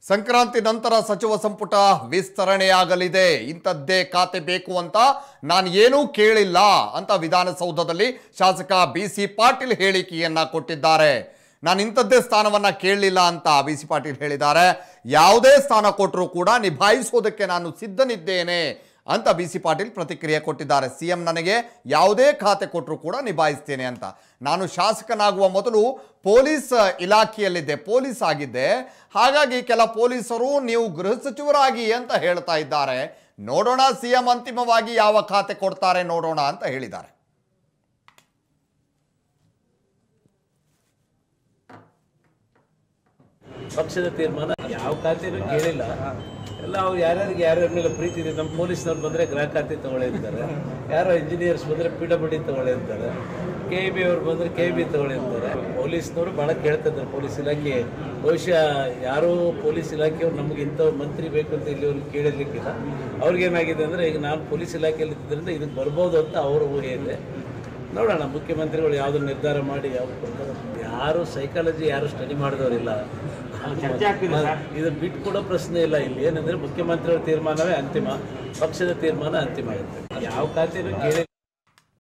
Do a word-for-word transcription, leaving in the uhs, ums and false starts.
ಸಂಕ್ರಾಂತಿ ನಂತರ ಸಚಿವ ಸಂಪುಟ ವಿಸ್ತರಣೆಯಾಗಲಿದೆ. ಇಂಥದ್ದೇ ಖಾತೆ ಬೇಕು ಅಂತ ನಾನು ಏನೂ ಕೇಳಿಲ್ಲ ಅಂತ ವಿಧಾನಸೌಧದಲ್ಲಿ ಶಾಸಕ ಬಿ ಸಿ ಪಾಟೀಲ್ ಹೇಳಿಕೆಯನ್ನ ಕೊಟ್ಟಿದ್ದಾರೆ. ನಾನು ಇಂಥದ್ದೇ ಸ್ಥಾನವನ್ನ ಕೇಳಲಿಲ್ಲ ಅಂತ ಬಿ ಸಿ ಪಾಟೀಲ್ ಹೇಳಿದ್ದಾರೆ. ಯಾವುದೇ ಸ್ಥಾನ ಕೊಟ್ಟರೂ ಕೂಡ ನಿಭಾಯಿಸೋದಕ್ಕೆ ನಾನು ಸಿದ್ಧನಿದ್ದೇನೆ ಅಂತ ಬಿ ಸಿ ಪಾಟೀಲ್ ಪ್ರತಿಕ್ರಿಯೆ ಕೊಟ್ಟಿದ್ದಾರೆ. ಸಿ ಎಂ ನನಗೆ ಯಾವುದೇ ಖಾತೆ ಕೊಟ್ಟರೂ ಕೂಡ ನಿಭಾಯಿಸ್ತೇನೆ ಅಂತ. ನಾನು ಶಾಸಕನಾಗುವ ಮೊದಲು ಪೊಲೀಸ್ ಇಲಾಖೆಯಲ್ಲಿದ್ದೆ, ಪೊಲೀಸ್ ಆಗಿದ್ದೆ. ಹಾಗಾಗಿ ಕೆಲ ಪೊಲೀಸರು ನೀವು ಗೃಹ ಸಚಿವರಾಗಿ ಅಂತ ಹೇಳ್ತಾ ಇದ್ದಾರೆ. ನೋಡೋಣ ಸಿ ಎಂ ಅಂತಿಮವಾಗಿ ಯಾವ ಖಾತೆ ಕೊಡ್ತಾರೆ ನೋಡೋಣ ಅಂತ ಹೇಳಿದ್ದಾರೆ. ಪಕ್ಷದ ತೀರ್ಮಾನ ಯಾವ ಖಾತೆನೂ ಕೇಳಿಲ್ಲ. ಎಲ್ಲ ಅವ್ರು ಯಾರ್ಯಾರಿಗೆ ಯಾರ್ಯಾರ ಮೇಲೆ ಪ್ರೀತಿ ಇದೆ. ನಮ್ಮ ಪೊಲೀಸ್ನವ್ರು ಬಂದರೆ ಗೃಹ ಖಾತೆ ತಗೊಳ್ಳಿರ್ತಾರೆ, ಯಾರೋ ಇಂಜಿನಿಯರ್ಸ್ ಬಂದರೆ ಪಿ ಡಬ್ಲ್ಯೂ ಡಿ ತಗೊಳ್ಳಿರ್ತಾರೆ, ಕೆ ಇ ಬಿ ಅವ್ರು ಬಂದರೆ ಕೆ ಇ ಬಿ ತಗೊಳ್ಳಿರ್ತಾರೆ. ಪೊಲೀಸ್ನವರು ಭಾಳ ಕೇಳ್ತಿದ್ದಾರೆ ಪೊಲೀಸ್ ಇಲಾಖೆ. ಬಹುಶಃ ಯಾರೂ ಪೊಲೀಸ್ ಇಲಾಖೆಯವ್ರು ನಮಗೆ ಇಂಥ ಮಂತ್ರಿ ಬೇಕು ಅಂತ ಇಲ್ಲಿವ್ರಿಗೆ ಕೇಳಿರ್ಲಿಕ್ಕಿಲ್ಲ. ಅವ್ರಿಗೇನಾಗಿದೆ ಅಂದರೆ ಈಗ ನಾನು ಪೊಲೀಸ್ ಇಲಾಖೆಯಲ್ಲಿ ಇದ್ದರಿಂದ ಇದಕ್ಕೆ ಬರ್ಬೋದು ಅಂತ ಅವ್ರ ಊಹೆ ಇದೆ. ನೋಡೋಣ ಮುಖ್ಯಮಂತ್ರಿಗಳು ಯಾವುದು ನಿರ್ಧಾರ ಮಾಡಿ ಯಾವ್ದು ಕೊಡ್ತಾರೆ. ಯಾರು ಸೈಕಾಲಜಿ ಯಾರು ಸ್ಟಡಿ ಮಾಡಿದವರಿಲ್ಲ. ಇದು ಬಿಟ್ಟು ಕೊಡೋ ಪ್ರಶ್ನೆ ಇಲ್ಲ. ಇಲ್ಲಿ ಏನಂದರೆ ಮುಖ್ಯಮಂತ್ರಿಗಳ ತೀರ್ಮಾನವೇ ಅಂತಿಮ, ಪಕ್ಷದ ತೀರ್ಮಾನ ಅಂತಿಮ ಇರುತ್ತೆ. ಯಾವ ಖಾತೆನೂ ಕೇಳಿ